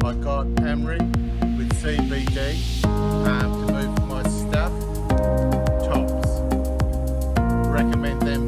I got Emery with CBD to move my stuff. Tops. Recommend them